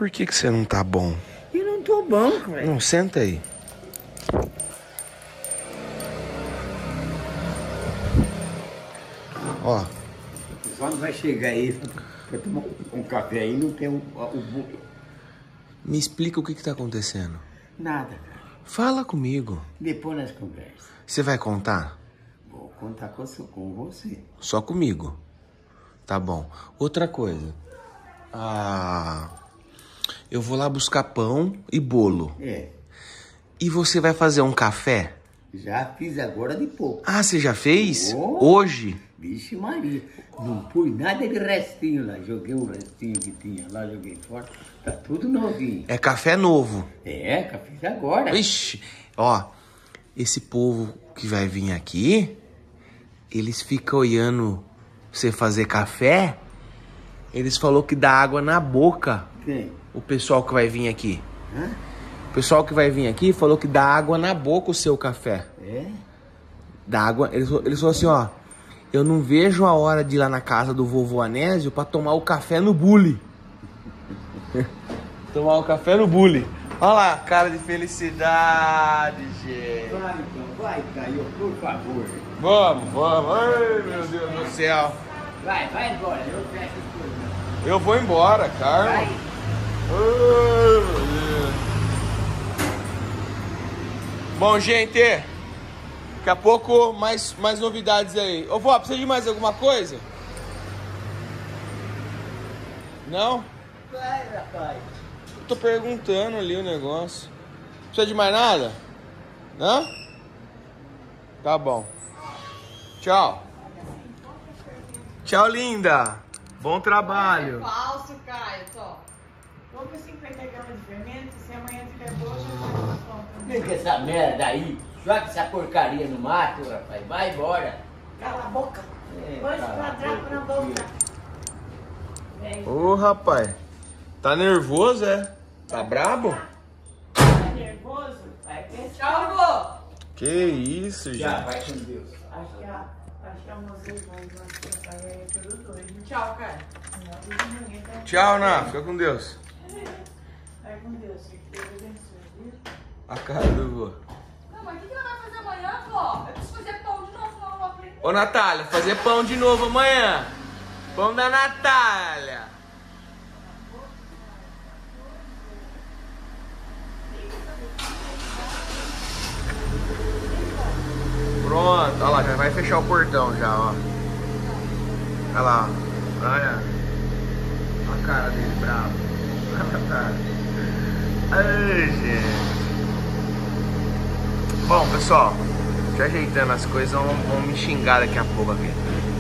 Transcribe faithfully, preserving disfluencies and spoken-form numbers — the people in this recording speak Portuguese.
Por que que você não tá bom? Eu não tô bom, cara. Não, senta aí. Ó. O pessoal não vai chegar aí pra tomar um café aí, não tem o... o... Me explica o que que tá acontecendo. Nada, cara. Fala comigo. Depois nós conversamos. Você vai contar? Vou contar com com você. Só comigo. Tá bom. Outra coisa. Ah, eu vou lá buscar pão e bolo. É. E você vai fazer um café? Já fiz agora de pouco. Ah, você já fez? Oh. Hoje? Vixe Maria. Não pus nada de restinho lá. Joguei o restinho que tinha lá, joguei fora. Tá tudo novinho. É café novo. É, que eu fiz agora. Ixi, ó. Esse povo que vai vir aqui, eles ficam olhando você fazer café. Eles falou que dá água na boca. Quem? O pessoal que vai vir aqui. Hã? O pessoal que vai vir aqui falou que dá água na boca o seu café. É? Dá água. Eles, eles falaram assim, ó. Eu não vejo a hora de ir lá na casa do vovô Anésio pra tomar o café no bule. Tomar o café no bule. Olha lá, cara de felicidade, gente. Vai, então, vai, Caio, por favor. Vamos, vamos. Ai, meu Deus do céu. Vai, vai embora, eu fecho as coisas. Eu vou embora, Carlos. Vai. Ai, meu Deus. Bom, gente, daqui a pouco mais, mais novidades aí. Ô, vó, precisa de mais alguma coisa? Não? Vai, rapaz. Eu tô perguntando ali o negócio. Precisa de mais nada? Não? Tá bom. Tchau. Tchau, linda. Bom trabalho. É falso, Caio, só. Compra cinquenta gramas de fermento, se amanhã tiver boa, já faz desconto. Fica essa merda aí. Joga essa porcaria no mato, rapaz. Vai embora. Cala a boca. É, Põe esse cala a quadrado boca, na boca. Vem. Ô, rapaz. Tá nervoso, é? Tá brabo? Tá nervoso? Vai pensar. Tchau, vô. Que isso, Já, gente. vai com Deus. Acho que a, acho que a moça vai mostrar aí pelos dois. Tchau, cara. Tchau, Ná. Fica com Deus. Vai com Deus. Que Deus abençoe, viu? A cara do vô. Não, mas o que ela vai fazer amanhã, vó? Eu preciso fazer pão de novo, senão eu não aprendo. Ô, Natália, fazer pão de novo amanhã. Pão da Natália. Pronto, olha lá, já vai fechar o portão já, ó. Olha lá, ó. Olha. Olha a cara dele, bravo. Ai, gente. Bom, pessoal, já ajeitando as coisas, vão, vão me xingar daqui a pouco aqui.